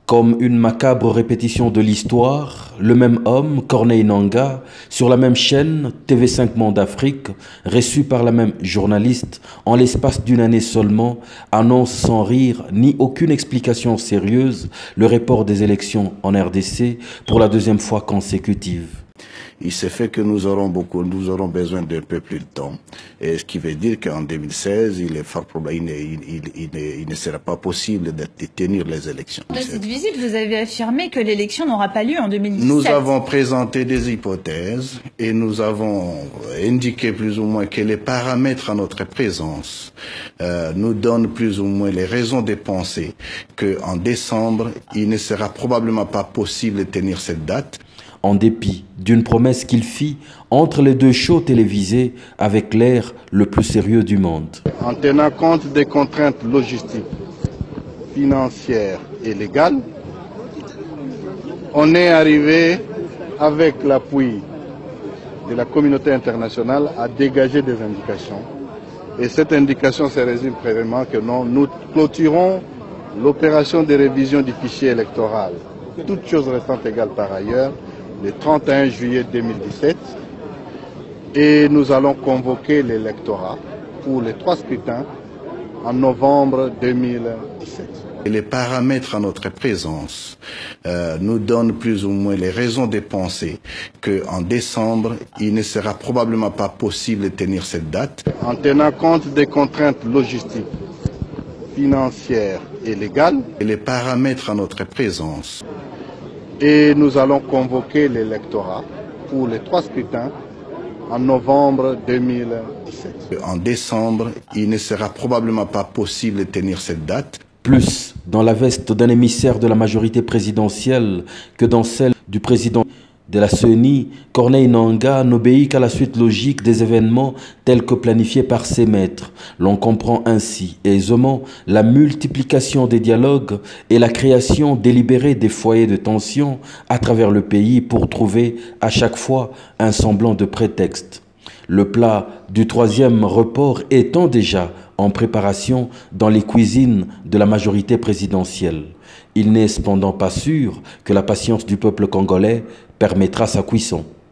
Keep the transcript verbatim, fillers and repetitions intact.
Comme une macabre répétition de l'histoire, le même homme, Corneille Nangaa, sur la même chaîne, T V cinq Monde Afrique, reçu par la même journaliste, en l'espace d'une année seulement, annonce sans rire ni aucune explication sérieuse le report des élections en R D C pour la deuxième fois consécutive. Il s'est fait que nous aurons beaucoup, nous aurons besoin d'un peu plus de temps. Et ce qui veut dire qu'en deux mille seize, il est fort probable, il, il, il, il, il ne sera pas possible de tenir les élections. De cette visite, vous avez affirmé que l'élection n'aura pas lieu en deux mille dix-sept. Nous avons présenté des hypothèses et nous avons indiqué plus ou moins que les paramètres à notre présence euh, nous donnent plus ou moins les raisons de penser qu'en décembre, il ne sera probablement pas possible de tenir cette date. En dépit d'une promesse qu'il fit entre les deux shows télévisés avec l'air le plus sérieux du monde. En tenant compte des contraintes logistiques, financières et légales, on est arrivé, avec l'appui de la communauté internationale, à dégager des indications. Et cette indication se résume premièrement que non, nous clôturons l'opération de révision du fichier électoral, toutes choses restant égales par ailleurs, le trente et un juillet deux mille dix-sept, et nous allons convoquer l'électorat pour les trois scrutins en novembre deux mille dix-sept. Les paramètres à notre présence euh, nous donnent plus ou moins les raisons de penser qu'en décembre, il ne sera probablement pas possible de tenir cette date. En tenant compte des contraintes logistiques, financières et légales, et les paramètres à notre présence. Et nous allons convoquer l'électorat pour les trois scrutins en novembre deux mille dix-sept. En décembre, il ne sera probablement pas possible de tenir cette date. Plus dans la veste d'un émissaire de la majorité présidentielle que dans celle du président de la C E N I, Corneille Nangaa n'obéit qu'à la suite logique des événements tels que planifiés par ses maîtres. L'on comprend ainsi aisément la multiplication des dialogues et la création délibérée des foyers de tension à travers le pays pour trouver à chaque fois un semblant de prétexte. Le plat du troisième report étant déjà en préparation dans les cuisines de la majorité présidentielle. Il n'est cependant pas sûr que la patience du peuple congolais permettra sa cuisson.